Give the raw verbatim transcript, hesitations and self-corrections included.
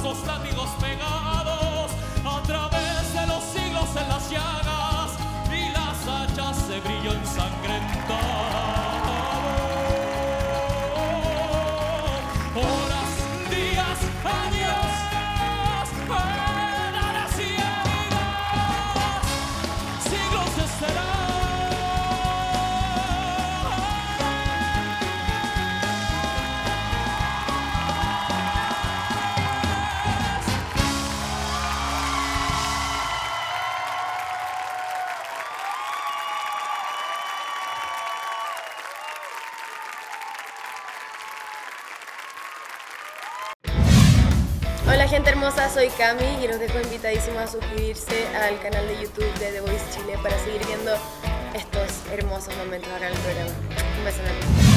los látigos pegados a través de los siglos en las llagas y las hachas de brillo ensangrentado. Horas, días, años, horas y heridas, siglos de esperar. Hola gente hermosa, soy Cami y los dejo invitadísimos a suscribirse al canal de YouTube de The Voice Chile para seguir viendo estos hermosos momentos acá en el programa. Un beso enorme.